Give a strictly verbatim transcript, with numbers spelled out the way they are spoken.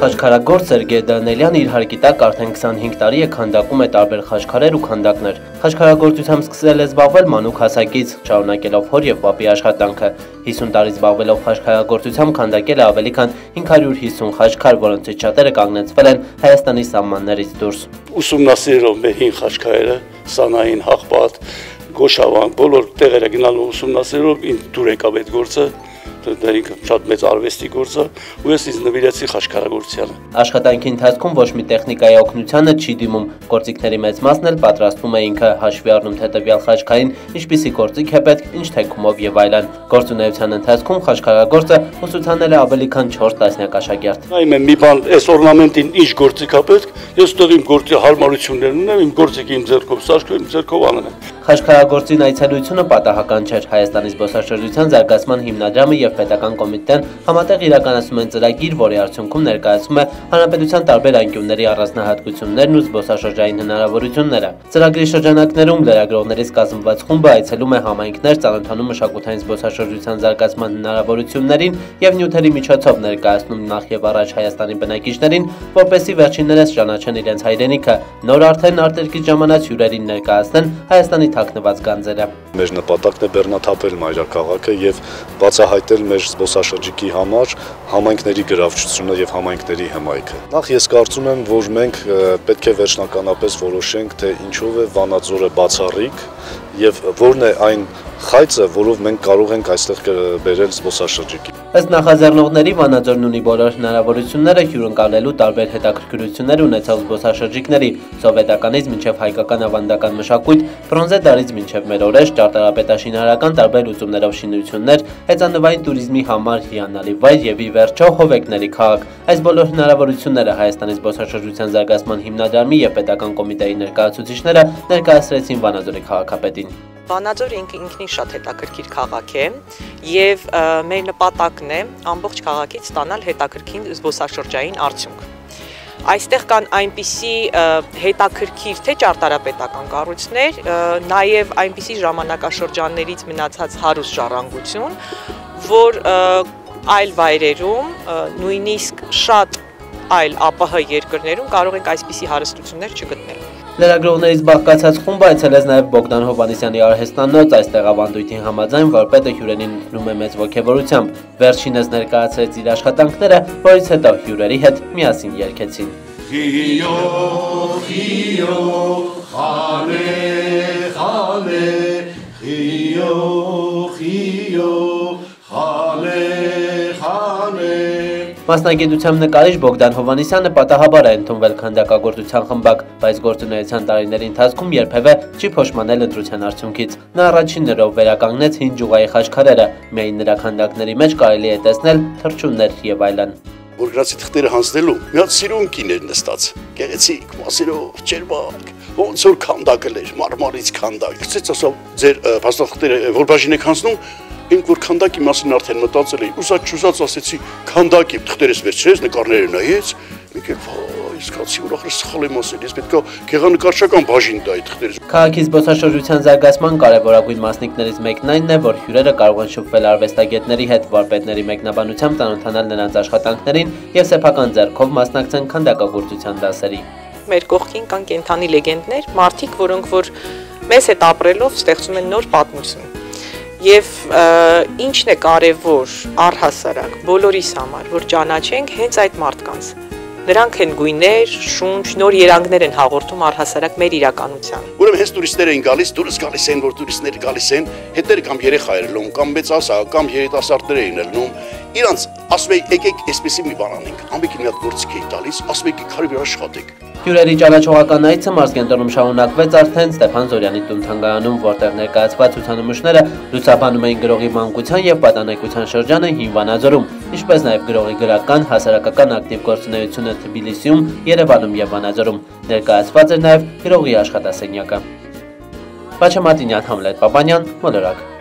Խաչքարագործ Սերգեյ Դանելյանը իր հարկի տակ արդեն քսանհինգ տարի է քանդակում է տարբեր խաչքարեր ու քանդակներ։ Խաչքարագործությամբ սկսել է զբաղվել մանուկ հասակից, շարունակելով հոր և պապի աշխատանքը։ հիսուն տարի զբաղվելով խաչքարագործությամբ քանդակել է ավելի քան հինգ հարյուր հիսուն խաչքար, որոնցից շատերը կանգնեցվել են Հայաստանի սահմաններից դուրս։ Ուսումնասիրելով մեր հին խաչքարերը, Սանային, Հաղպատ, Գոշավան, բոլոր տեղերը գնալու ուսումնասիրելով ինձ դուր եկավ այդ գործը։ Դա ինքը շատ մեծ արվեստի գործ է, ու ես ինձ նվիրեցի խաչքարագործությանը։ Աշխատանքի ընթացքում ոչ մի տեխնիկայի օգնությանը չի դիմում, գործիքների մեծ մասն էլ պատրաստում է ինքը, հաշվի առնում թե տվյալ խաչքարին ինչպիսի գործիք է պետք, ինչ թեքումով եւ այլն։ Գործունեության ընթացքում խաչքարագործը ուսուցանել է ավելի քան չորս տասնյակ աշակերտ։ Նայում եմ մի բան, այս օրնամենտին ինչ գործիք է պետք, ես տեղ իմ գործի հարմարություններն ունեմ, իմ գործիքը իմ ձեռքով սարքել, իմ ձեռքով անում եմ։ Խաչքարագործին այցելությունը պատահական չէր։ Հայաստանի զբոսաշրջության զարգացման հիմնադրամը և պետական կոմիտեն համատեղ իրականացում են ծրագիր, որի արդյունքում ներկայացում է հանրապետության տարբեր անկյունների առանձնահատկություններն ու զբոսաշրջային հնարավորությունները։ Ծրագրի շրջանակներում լրագրողներից կազմված խումբը այցելում է համայնքներ, ծանոթանում մշակութային զբոսաշրջության զարգացման հնարավորություններին և նյութերի միջոցով ներկայացնում նախ և առաջ Հայաստանի բնակիչներին, որպեսզի վերջիններս ճանաչեն իրենց հայրենիքը, նոր արդեն արտերկրից ժամանած հյուրերին ներկայացնեն Հայաստանի թաքնված գանձերը։ Մեր նպատակն է բեռնաթափել մայրաքաղաքը եւ բացահայտել մեր զբոսաշրջիկի համար համայնքների գրավչությունը եւ համայնքների հմայքը։ Նախ ես կարծում եմ, որ մենք պետք է վերջնականապես որոշենք, թե ինչով է Վանաձորը բացառիկ եւ որն է այն խայծը, որով մենք կարող ենք այստեղ բերել զբոսաշրջիկի։ Ըստ նախաձեռնողների Վանաձորն ունի բոլոր հնարավորությունները հյուրընկալելու տարբեր հետաքրքրություններ ունեցող զբոսաշրջիկների՝ սովետականից մինչև հայկական ավանդական մշակույթ, բրոնզե դարից մինչև մեր օրեր, ճարտարապետաշինարարական տարբեր լուծումներով շինություններ, հեծանվային туриզմի համար հիանալի վայր եւ ի վերջո հովեկների քաղաք։ Այս բոլոր հնարավորությունները Հայաստանի զբոսաշրջության զարգացման հիմնադրամի եւ պետական կոմիտեի ներկայացուցիչները ներկայացրեցին Վանաձորի քաղաքապետին։ Վանաձորը ինքնին շատ հետաքրքիր քաղաք է եւ մեր նպատակն է ամբողջ քաղաքից ստանալ հետաքրքիր զբոսաշրջային արդյունք։ Այստեղ կան այնպիսի հետաքրքիր թե ճարտարապետական կառույցներ, նաեւ այնպիսի ժամանակաշրջաններից մնացած հարուստ ժառանգություն, որ այլ վայրերում, նույնիսկ շատ այլ ԱՊՀ երկրներում կարող ենք այսպիսի հարստություններ չգտնել։ Լրագրողներից բաղկացած խումբը այցելեց նաև Բոգդան Հովհաննիսյանի արհեստանոց, այստեղ ավանդույթին համաձայն վարպետը հյուրերին ընդունում է մեծ ոգևորությամբ։ Վերջինս ներկայացրեց իր աշխատանքները, որից հետո հյուրերի հետ միասին երգեցին։ Խիո, խիո, խալե, խալե, խիո, խիո, խալե, խալե։ Մասնագիտությամբ նկարիչ Բոգդան Հովհաննիսյանը պատահաբար է ընդունվել քանդակագործության խմբակ, բայց գործունեության տարիների ընթացքում երբևէ չի փոշմանել ընտրության արդյունքից։ Նա առաջիններով վերականգնեց հին ջուղայի խաչքարերը, միայն նրա քանդակների մեջ կարելի է տեսնել թռչուններ եւ այլն։ Որգրացի թղթերը հանձնելու մի հատ սիրուն կին էր նստած, գեղեցիկ, մասերով, ջերմակ, ոնց որ քանդակել էր, մարմարից քանդակ։ Ցած ասա ձեր փաստաթղթերը որ բաժին եք հանձնում, ինք որ քանդակի մասին արդեն մտածել էի, ուզած-չուզած ասեցի քանդակի թղթերս վերցրեց, նկարները նայեց, մեկ էլ վայ, զգացի որ ախր սխալ եմ ասել, ես պետք է գեղանկարչական բաժին տայի թղթերս։ Քաղաքի զբոսաշրջության զարգացման կարևորագույն մասնիկներից մեկն այն է, որ հյուրերը կարող են շփվել արվեստագետների հետ, վարպետների մեկնաբանությամբ ծանոթանալ նրանց աշխատանքներին եւ սեփական ձեռքով մասնակցեն քանդակագործության դասերի։ Մեր կողքին կան կենթանի լեգենդներ, մարդիկ, որոնք որ մեզ հետ ապրելով ստեղծում են նոր պատմություն։ Եվ ինչն է կարևոր առհասարակ բոլորիս համար, որ ճանաչենք հենց այդ մարդկանց։ Նրանք են գույներ, շունչ, նոր երանգներ են հաղորդում առհասարակ մեր իրականության։ Ուրեմն հենց տուրիստներ են գալիս, դուրս գալիս են, որ տուրիստներ գալիս են, հետները կամ երեխայեր լում, կամ մեծ ասա, կամ երիտասարդներ են լնում։ Իրանց ասում եք, եկեք այսպեսի մի բան անենք, ամենքի մի հատ գործիք էի տալիս, ասում եք քարի վրա աշխատեք։ Հյուրերի ճանաչողական այցը Մարզկենտրոնում շարունակվեց արդեն Ստեփան Զորյանի տուն-թանգարանում, որտեղ ներկայացված ցուցանմուշները լուսաբանում էին գրողի մանկության եւ պատանեկության շրջանը Հին Վանաձորում, ինչպես նաեւ գրողի գրական, հասարակական ակտիվ գործունեությունը Թբիլիսիում, Երևանում եւ Վանաձորում։ Ներկայացված էր նաեւ գրողի աշխատասենյակը։ Բաչամատինյան, Համլետ Պապանյան, Մոլորակ։